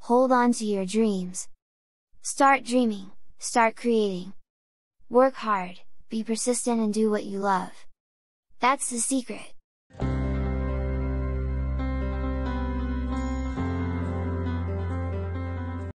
hold on to your dreams. Start dreaming, start creating. Work hard, be persistent and do what you love. That's the secret!